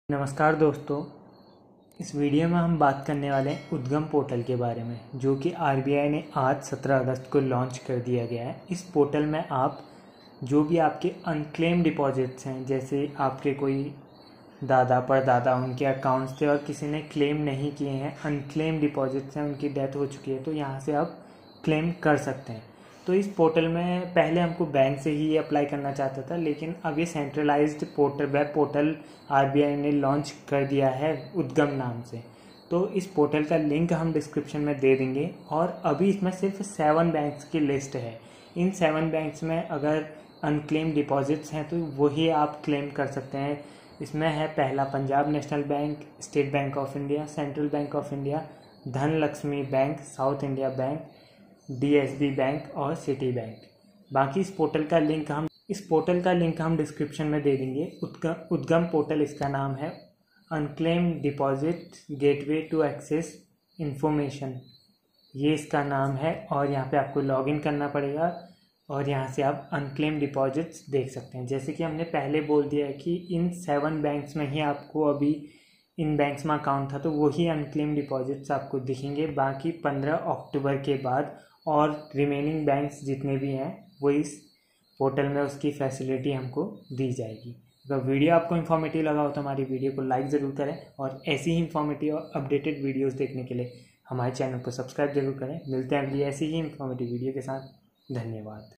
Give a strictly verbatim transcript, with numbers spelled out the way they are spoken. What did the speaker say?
नमस्कार दोस्तों, इस वीडियो में हम बात करने वाले हैं उद्गम पोर्टल के बारे में, जो कि आरबीआई ने आज सत्रह अगस्त को लॉन्च कर दिया गया है। इस पोर्टल में आप जो भी आपके अनक्लेम डिपॉजिट्स हैं, जैसे आपके कोई दादा परदादा उनके अकाउंट्स थे और किसी ने क्लेम नहीं किए हैं, अनक्लेम डिपॉजिट्स हैं, उनकी डेथ हो चुकी है, तो यहाँ से आप क्लेम कर सकते हैं। तो इस पोर्टल में पहले हमको बैंक से ही अप्लाई करना चाहता था, लेकिन अब ये centralised portal web portal RBI ने लॉन्च कर दिया है उद्गम नाम से। तो इस पोर्टल का लिंक हम डिस्क्रिप्शन में दे देंगे। और अभी इसमें सिर्फ सेवन बैंक्स की लिस्ट है। इन सेवन बैंक्स में अगर अनक्लेम डिपॉजिट्स हैं तो वही आप क्लेम कर सकते हैं। इसमें है पहला Punjab national bank, state bank of India, central bank of India, Dhanlakshmi bank, south India bank, DSB bank और सिटी बैंक। बाकी इस पोर्टल का लिंक हम इस पोर्टल का लिंक हम डिस्क्रिप्शन में दे देंगे। उद्गम उद्गम पोर्टल इसका नाम है। Unclaim deposit gateway to access information, ये इसका नाम है। और यहाँ पे आपको लॉगिन करना पड़ेगा और यहाँ से आप अनक्लेम डिपॉजिट्स देख सकते हैं। जैसे कि हमने पहले बोल दिया है कि इन सेवन बैंक्स में ही आपको अभी इन बैंक्स में अकाउंट था तो वही अनक्लेम डिपॉजिट्स आपको दिखेंगे। बाकी पंद्रह अक्टूबर के बाद और रिमेनिंग बैंक्स जितने भी हैं वो इस पोर्टल में उसकी फैसिलिटी हमको दी जाएगी। अगर वीडियो आपको इन्फॉर्मेटिव लगा हो तो हमारी वीडियो को लाइक ज़रूर करें और ऐसी ही इन्फॉर्मेटिव और अपडेटेड वीडियोस देखने के लिए हमारे चैनल को सब्सक्राइब जरूर करें। मिलते हैं अगली ऐसी ही इन्फॉर्मेटिव वीडियो के साथ। धन्यवाद।